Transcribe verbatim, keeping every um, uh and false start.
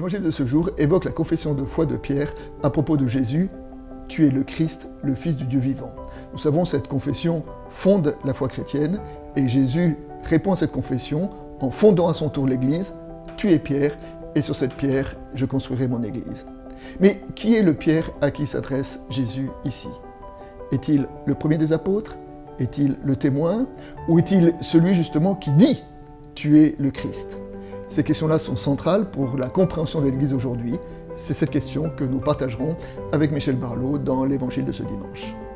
L'évangile de ce jour évoque la confession de foi de Pierre à propos de Jésus. « Tu es le Christ, le Fils du Dieu vivant ». Nous savons que cette confession fonde la foi chrétienne et Jésus répond à cette confession en fondant à son tour l'Église. « Tu es Pierre et sur cette pierre, je construirai mon Église ». Mais qui est le Pierre à qui s'adresse Jésus ici? Est-il le premier des apôtres? Est-il le témoin? Ou est-il celui justement qui dit « Tu es le Christ ». Ces questions-là sont centrales pour la compréhension de l'Église aujourd'hui. C'est cette question que nous partagerons avec Michel Barlot dans l'Évangile de ce dimanche.